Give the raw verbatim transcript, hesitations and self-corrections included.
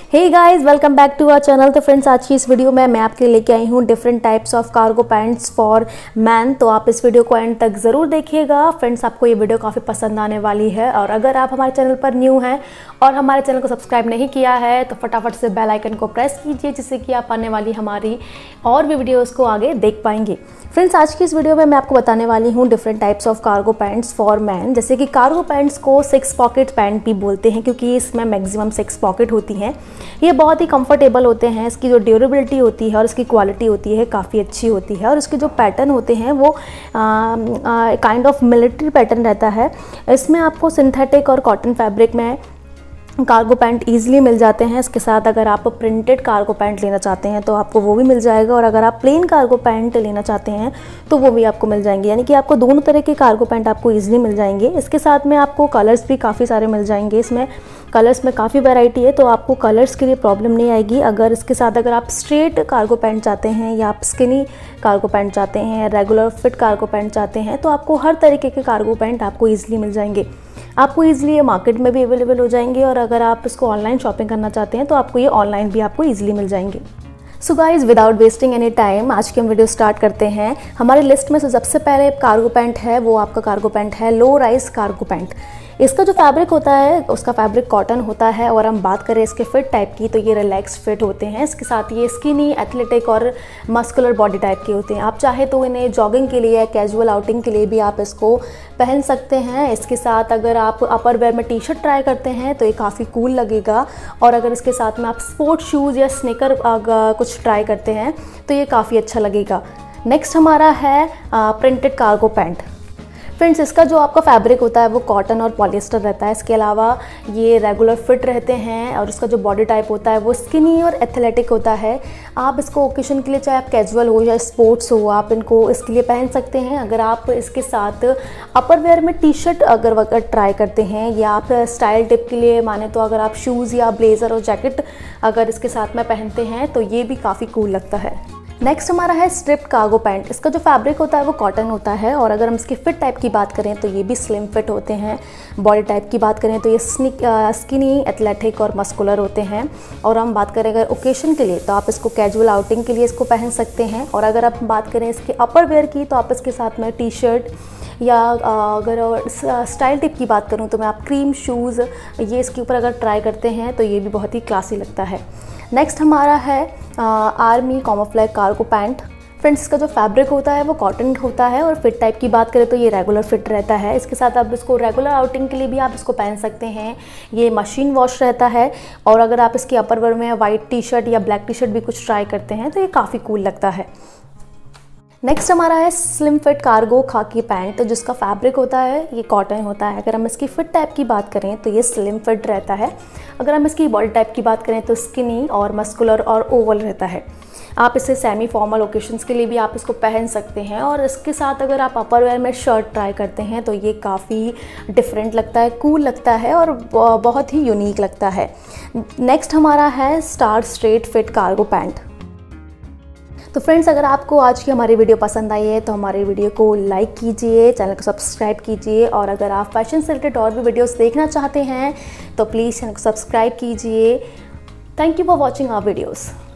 Hey guys, welcome back to our channel. तो friends, आज की इस वीडियो में मैं आपके लिए लेके आई हूँ different types of cargo pants for man. तो आप इस वीडियो को एंड तक ज़रूर देखिएगा। फ्रेंड्स, आपको ये वीडियो काफ़ी पसंद आने वाली है। और अगर आप हमारे चैनल पर न्यू हैं और हमारे चैनल को सब्सक्राइब नहीं किया है तो फटाफट से बेल आइकन को प्रेस कीजिए, जिससे कि आप आने वाली हमारी और भी वीडियोज़ को आगे देख पाएंगे। फ्रेंड्स, आज की इस वीडियो में मैं आपको बताने वाली हूँ different types of cargo pants for man. जैसे कि कार्गो पैंट्स को सिक्स पॉकेट पैंट भी बोलते हैं, क्योंकि इसमें मैक्सिमम सिक्स पॉकेट होती हैं। ये बहुत ही कंफर्टेबल होते हैं। इसकी जो ड्यूरेबिलिटी होती है और इसकी क्वालिटी होती है काफ़ी अच्छी होती है। और इसके जो पैटर्न होते हैं वो काइंड ऑफ मिलिट्री पैटर्न रहता है। इसमें आपको सिंथेटिक और कॉटन फैब्रिक में कार्गो पैंट ईजिली मिल जाते हैं। इसके साथ अगर आप प्रिंटेड कार्गो पैंट लेना चाहते हैं तो आपको वो भी मिल जाएगा, और अगर आप प्लेन कार्गो पैंट लेना चाहते हैं तो वो भी आपको मिल जाएंगे। यानी कि आपको दोनों तरह के कार्गो पैंट आपको ईजिली मिल जाएंगे। इसके साथ में आपको कलर्स भी काफ़ी सारे मिल जाएंगे। इसमें कलर्स में काफ़ी वैरायटी है, तो आपको कलर्स के लिए प्रॉब्लम नहीं आएगी। अगर इसके साथ अगर आप स्ट्रेट कार्गो पैंट चाहते हैं या आप स्किनी कार्गो पैंट चाहते हैं, रेगुलर फिट कार्गो पैंट चाहते हैं, तो आपको हर तरीके के कार्गो पैंट आपको ईजिली मिल जाएंगे। आपको ईजिली ये मार्केट में भी अवेलेबल हो जाएंगे, और अगर आप इसको ऑनलाइन शॉपिंग करना चाहते हैं तो आपको ये ऑनलाइन भी आपको ईजिली मिल जाएंगे। So guys, without wasting any time आज की हम वीडियो स्टार्ट करते हैं। हमारी लिस्ट में से सबसे पहले कार्गो पैंट है, वो आपका कार्गो पैंट है लो राइज कार्गो पैंट। इसका जो फैब्रिक होता है उसका फैब्रिक कॉटन होता है। और हम बात करें इसके फिट टाइप की तो ये रिलैक्स फिट होते हैं। इसके साथ ये स्किनी, एथलेटिक और मस्कुलर बॉडी टाइप के होते हैं। आप चाहे तो इन्हें जॉगिंग के लिए या कैजुअल आउटिंग के लिए भी आप इसको पहन सकते हैं। इसके साथ अगर आप अपर वेयर में टी शर्ट ट्राई करते हैं तो ये काफ़ी कूल लगेगा। और अगर इसके साथ में आप स्पोर्ट शूज़ या स्नीकर कुछ ट्राई करते हैं तो ये काफ़ी अच्छा लगेगा। नेक्स्ट हमारा है प्रिंटेड कार्गो पैंट। फ्रेंड्स, इसका जो आपका फैब्रिक होता है वो कॉटन और पॉलिएस्टर रहता है। इसके अलावा ये रेगुलर फिट रहते हैं, और इसका जो बॉडी टाइप होता है वो स्किनी और एथलेटिक होता है। आप इसको ओकेशन के लिए, चाहे आप कैजुअल हो या स्पोर्ट्स हो, आप इनको इसके लिए पहन सकते हैं। अगर आप इसके साथ अपर वेयर में टी शर्ट अगर अगर ट्राई करते हैं, या आप स्टाइल टिप के लिए माने तो अगर आप शूज़ या ब्लेज़र और जैकेट अगर इसके साथ में पहनते हैं तो ये भी काफ़ी कूल लगता है। नेक्स्ट हमारा है स्ट्रिप्ड कार्गो पैंट। इसका जो फैब्रिक होता है वो कॉटन होता है, और अगर हम इसकी फिट टाइप की बात करें तो ये भी स्लिम फिट होते हैं। बॉडी टाइप की बात करें तो ये स्किनी, एथलेटिक और मस्कुलर होते हैं। और हम बात करें अगर ओकेशन के लिए तो आप इसको कैजुअल आउटिंग के लिए इसको पहन सकते हैं। और अगर आप बात करें इसके अपर वेयर की तो आप इसके साथ में टी शर्ट, या अगर स्टाइल टिप की बात करूँ तो मैं आप क्रीम शूज़ ये इसके ऊपर अगर ट्राई करते हैं तो ये भी बहुत ही क्लासी लगता है। नेक्स्ट हमारा है army camouflage cargo pant. Friends, इसका जो फैब्रिक होता है वो कॉटन होता है, और फिट टाइप की बात करें तो ये रेगुलर फिट रहता है। इसके साथ आप इसको रेगुलर आउटिंग के लिए भी आप इसको पहन सकते हैं। ये मशीन वॉश रहता है, और अगर आप इसकी अपर वेयर में वाइट टी शर्ट या ब्लैक टी शर्ट भी कुछ ट्राई करते हैं तो ये काफ़ी कूल लगता है। नेक्स्ट हमारा है स्लिम फिट कार्गो खाकी पैंट, जिसका फैब्रिक होता है ये कॉटन होता है। अगर हम इसकी फिट टाइप की बात करें तो ये स्लिम फिट रहता है। अगर हम इसकी बॉडी टाइप की बात करें तो स्किनी और मस्कुलर और ओवल रहता है। आप इसे सेमी फॉर्मल ओकेशंस के लिए भी आप इसको पहन सकते हैं। और इसके साथ अगर आप अपर वेयर में शर्ट ट्राई करते हैं तो ये काफ़ी डिफरेंट लगता है, कूल लगता है और बहुत ही यूनिक लगता है। नेक्स्ट हमारा है star straight fit cargo pant. तो फ्रेंड्स, अगर आपको आज की हमारी वीडियो पसंद आई है तो हमारी वीडियो को लाइक कीजिए, चैनल को सब्सक्राइब कीजिए। और अगर आप फैशन से रिलेटेड और भी वीडियोस देखना चाहते हैं तो प्लीज़ चैनल को सब्सक्राइब कीजिए। Thank you for watching our videos.